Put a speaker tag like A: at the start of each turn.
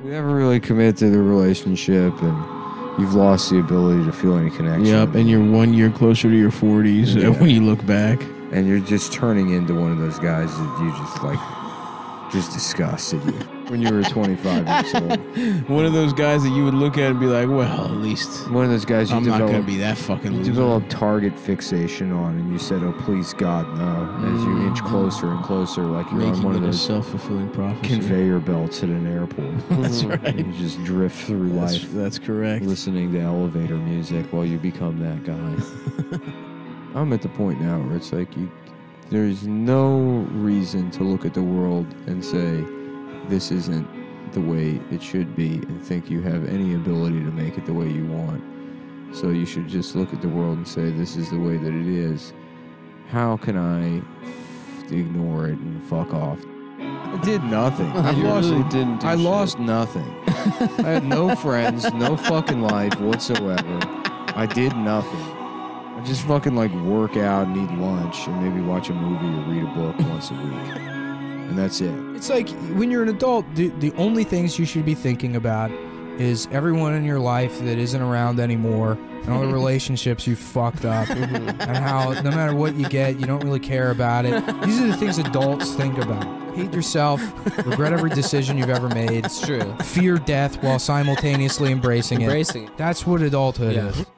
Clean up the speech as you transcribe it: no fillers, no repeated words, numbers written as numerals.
A: You never really commit to the relationship, and you've lost the ability to feel any connection.
B: Yep, and you're 1 year closer to your 40s when you look back.
A: And you're just turning into one of those guys that you just disgusted you when you were 25 years old.
B: One of those guys that you would look at and be like, well, at least
A: one of those guys
B: I'm not going to be that fucking loser.
A: You develop target fixation on, and you said, oh, please, God, no, as you inch closer and closer, like you're on one of those
B: self-fulfilling prophecy
A: conveyor belts at an airport.
B: That's right.
A: You just drift through life.
B: That's correct.
A: Listening to elevator music while you become that guy. I'm at the point now where it's like there's no reason to look at the world and say, this isn't the way it should be, and think you have any ability to make it the way you want. So you should just look at the world and say, this is the way that it is. How can I ignore it and fuck off? I did nothing. I lost nothing. I had no friends, no fucking life whatsoever. I did nothing. I just fucking work out and eat lunch and maybe watch a movie or read a book once a week. And that's it.
C: It's like when you're an adult, the only things you should be thinking about is everyone in your life that isn't around anymore and all the relationships you fucked up and how no matter what you get, you don't really care about it. These are the things adults think about. Hate yourself, regret every decision you've ever made.
D: It's true.
C: Fear death while simultaneously embracing it.
D: Embracing it.
C: That's what adulthood is.